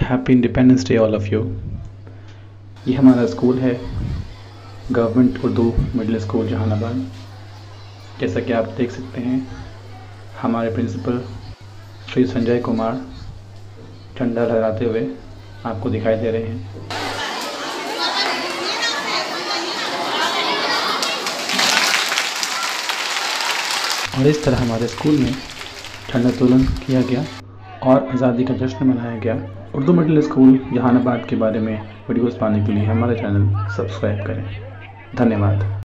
Happy independence day all of you. ये हमारा school है, government Urdu middle school Jahanabad. जैसा कि आप देख सकते हैं, हमारे प्रिंसिपल श्री संजय कुमार झंडा लहराते हुए आपको दिखाई दे रहे हैं। और इस तरह हमारे स्कूल में झंडोत्तोलन किया गया और आज़ादी का जश्न मनाया गया। उर्दू मिडिल स्कूल जहानाबाद के बारे में वीडियोस पाने के लिए हमारा चैनल सब्सक्राइब करें। धन्यवाद।